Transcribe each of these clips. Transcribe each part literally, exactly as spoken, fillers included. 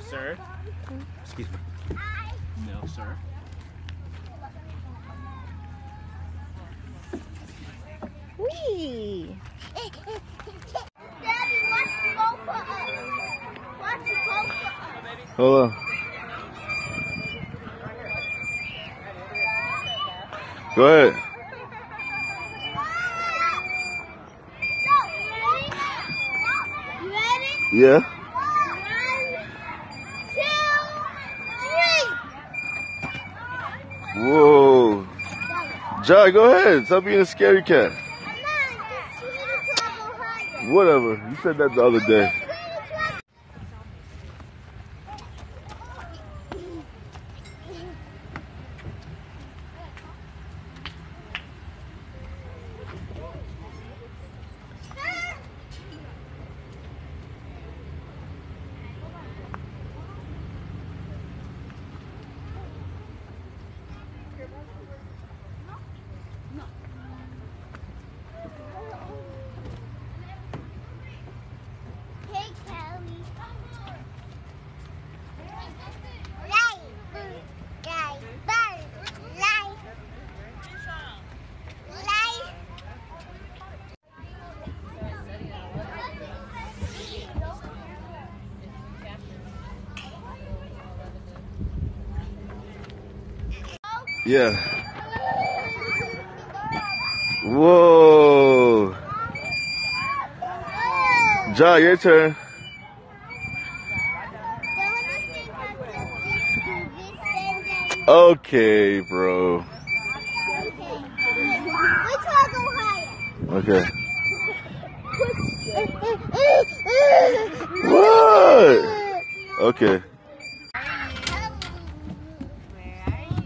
sir. Excuse me. No, sir. Wee! Daddy, watch it go for us. Watch it go for us. Hold on. Go ahead. You ready? Yeah. One, two, three. Whoa. Jai, go ahead. Stop being a scaredy cat. I'm not. Just you need to go higher. Whatever. You said that the other day. Hey, Kelly. Life. Life. Life. Life. Yeah. Whoa. Jai, your turn. Okay, bro. Okay. Which one go higher? Okay. What? Okay. Where are you?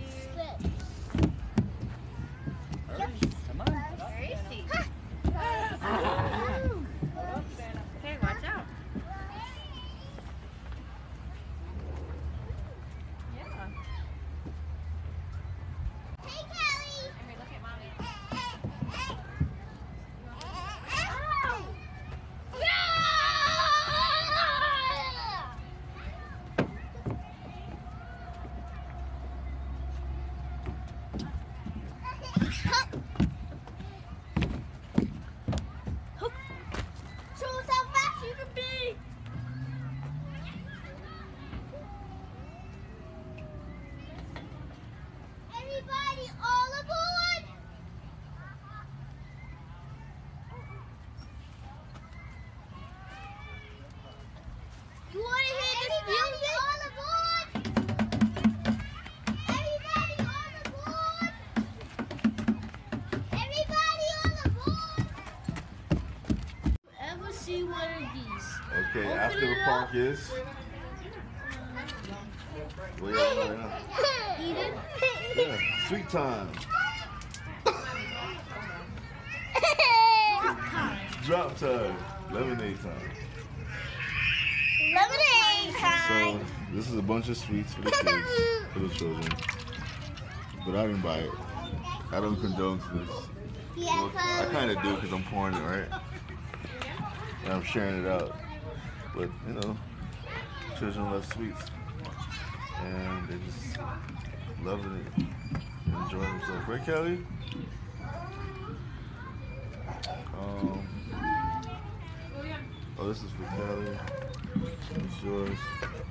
Come on. Where is she? Okay, watch out. Yeah. Hey, Kelly. Emery, look at mommy. Show us how fast you can be. Everybody, all aboard. You want to hear this music? All aboard. Everybody, all aboard. Everybody, all aboard. Ever see one of these? Okay, Open after the it park up. is. What you got right now? Eat it. Yeah, sweet time. Drop time. Lemonade time. Lemonade time. So this is a bunch of sweets for the kids, for the children. But I didn't buy it. I don't condone this. Yeah, Well, I kind of do because I'm pouring it, right? And I'm sharing it out. But you know, children love sweets, and they just loving it and enjoying themselves. Right, Kelly? Um. Oh, this is for Kelly. It's yours.